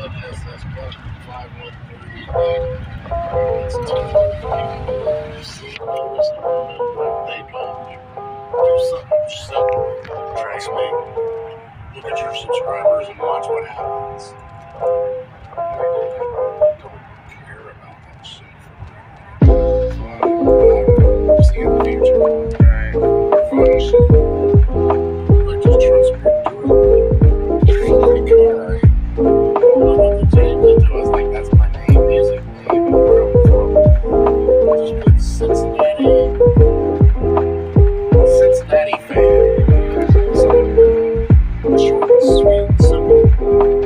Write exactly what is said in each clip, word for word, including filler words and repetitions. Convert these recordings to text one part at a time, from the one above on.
S S plus five one three data. It's not just see those when they don't do something simple. Trust me. Look at your subscribers and watch what happens. I don't care about that shit. See in the future. Right. Fun shit. Like, just trust me. Do it. Like, alright. I don't know what to change it to. I was like, that's my name, music name, and where I'm from. Just put Cincinnati. Cincinnati fan. So, short and sweet and simple.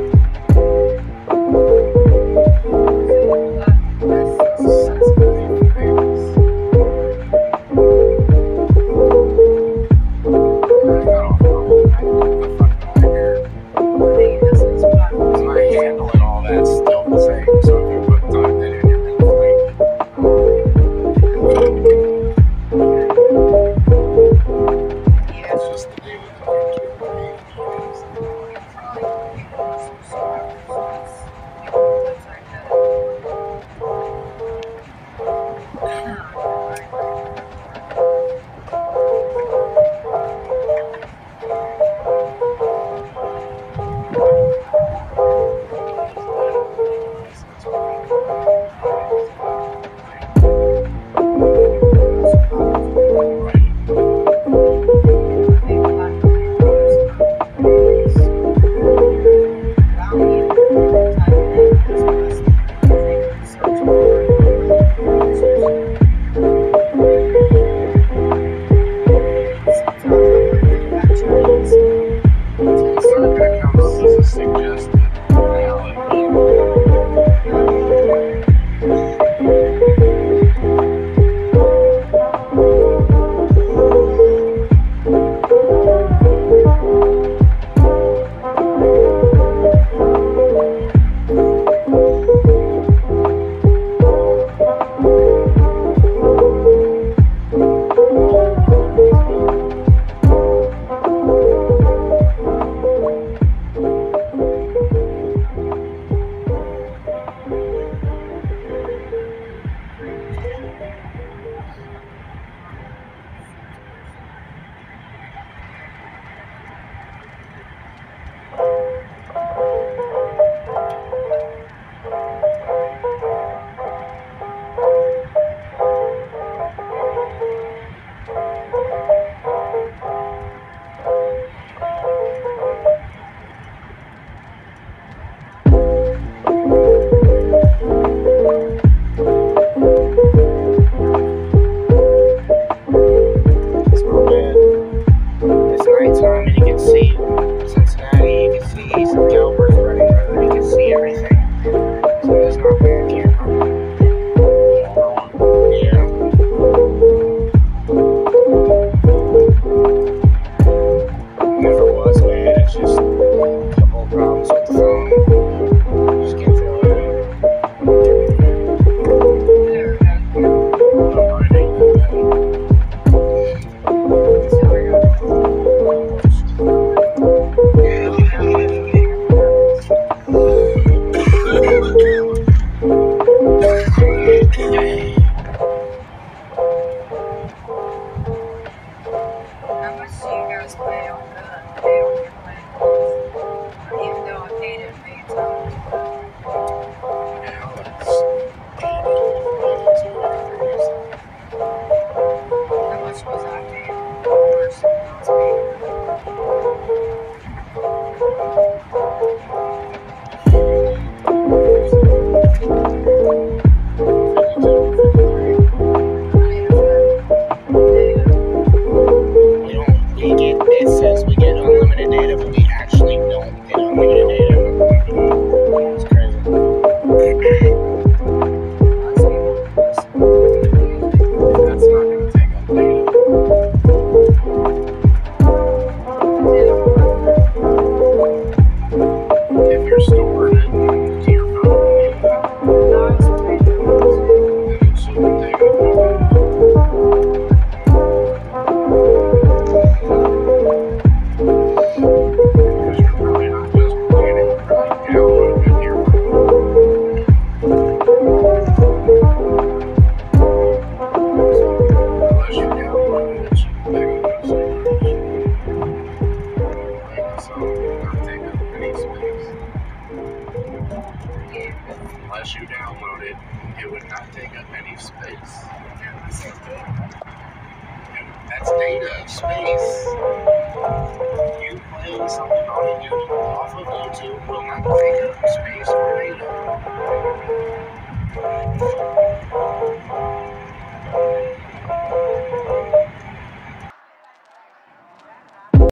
Because you're probably not just playing it right now, but if you're unless you download it, it would not take up any space. That's data, space. You playing something on a YouTube, off of YouTube will not take up space.